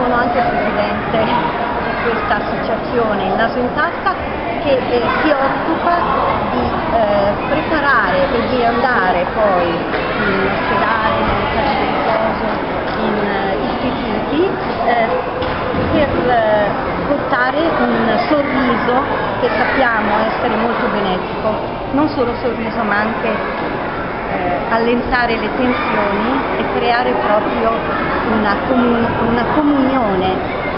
sono anche presidente di questa associazione Il Naso in Tasca, che si occupa di preparare e di andare poi in ospedale, nelle case di riposo, in istituti per portare un sorriso che sappiamo essere molto benefico, non solo sorriso ma anche allentare le tensioni e creare proprio una comunione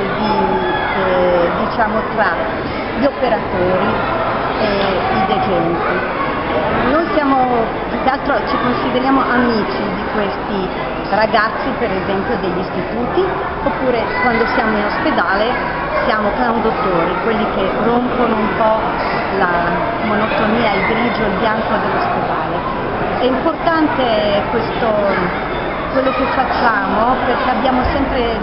diciamo, tra gli operatori e i degenti. Noi siamo, più che altro ci consideriamo amici di questi ragazzi, per esempio degli istituti, oppure quando siamo in ospedale siamo conduttori, quelli che rompono un po' la monotonia, il grigio, il bianco dell'ospedale. È importante quello che facciamo, perché abbiamo sempre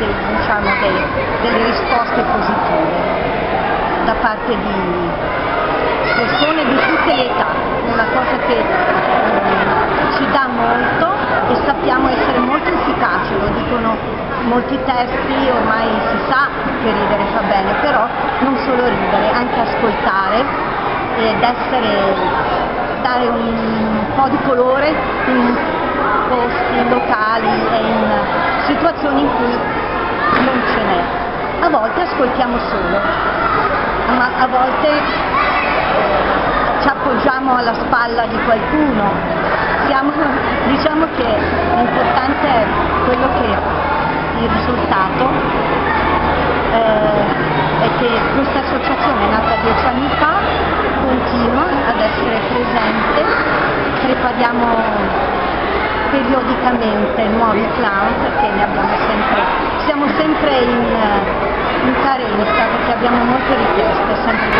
delle risposte positive da parte di persone di tutte le età, una cosa che ci dà molto e sappiamo essere molto efficaci, lo dicono molti testi, ormai si sa che ridere fa bene, però non solo ridere, anche ascoltare ed dare un po' di colore in posti locali e in situazioni in cui non ce n'è. A volte ascoltiamo solo, ma a volte ci appoggiamo alla spalla di qualcuno. Diciamo che l'importante è quello che il risultato è che questa associazione è nata 10 anni fa, continua ad essere presente, prepariamo periodicamente nuovi clown perché ne abbiamo siamo sempre in carenza perché abbiamo molte richieste, sempre